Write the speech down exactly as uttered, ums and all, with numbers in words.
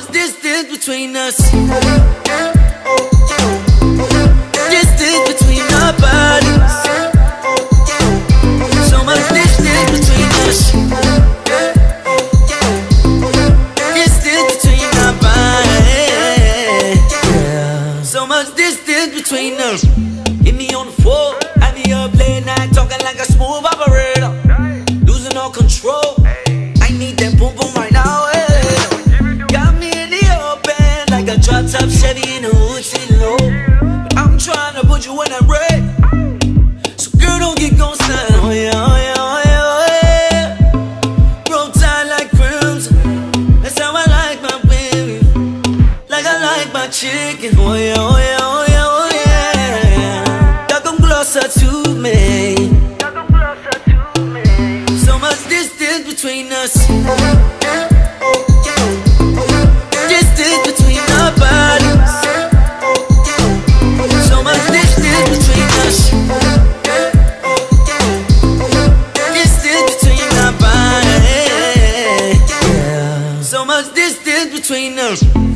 much distance between us. Distance between our bodies. So much distance between us. Distance between our bodies. So much distance between us. Hit me on the floor, have me up late night, talking like a smooth operator, losing all control. I need that boom boom right now. Got me in the open like a drop top Chevy in the hood sitting low. But I'm trying to put you in that red, so girl don't get ghosted. Oh yeah, oh yeah, oh yeah, oh yeah. Roll tight like crimson. That's how I like my baby, like I like my chicken. Oh yeah, oh yeah, oh yeah, oh yeah. Y'all come closer to me. So much distance between us. Distance between our bodies. So much distance between us. Distance between our bodies. So much distance between us.